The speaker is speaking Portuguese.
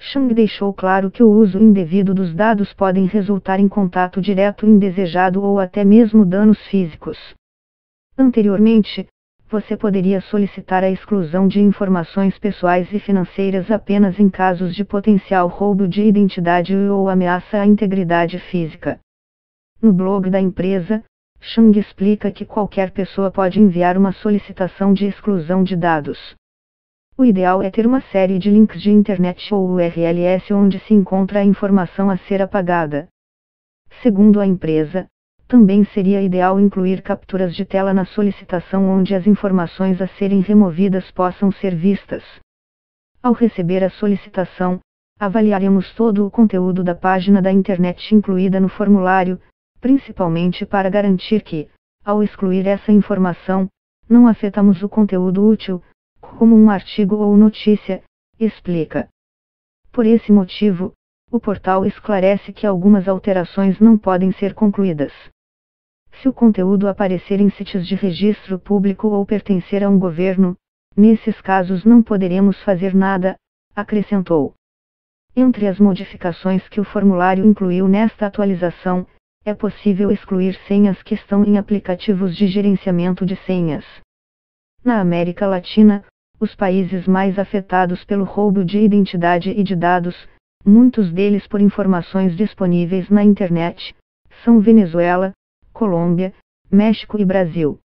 Chang deixou claro que o uso indevido dos dados pode resultar em contato direto indesejado ou até mesmo danos físicos. Anteriormente, você poderia solicitar a exclusão de informações pessoais e financeiras apenas em casos de potencial roubo de identidade ou ameaça à integridade física. No blog da empresa, Chang explica que qualquer pessoa pode enviar uma solicitação de exclusão de dados. O ideal é ter uma série de links de internet ou URLs onde se encontra a informação a ser apagada. Segundo a empresa, também seria ideal incluir capturas de tela na solicitação onde as informações a serem removidas possam ser vistas. Ao receber a solicitação, avaliaremos todo o conteúdo da página da internet incluída no formulário, principalmente para garantir que, ao excluir essa informação, não afetamos o conteúdo útil, como um artigo ou notícia, explica. Por esse motivo, o portal esclarece que algumas alterações não podem ser concluídas. Se o conteúdo aparecer em sites de registro público ou pertencer a um governo, nesses casos não poderemos fazer nada, acrescentou. Entre as modificações que o formulário incluiu nesta atualização, é possível excluir senhas que estão em aplicativos de gerenciamento de senhas. Na América Latina, os países mais afetados pelo roubo de identidade e de dados, muitos deles por informações disponíveis na internet, são Venezuela, Colômbia, México e Brasil.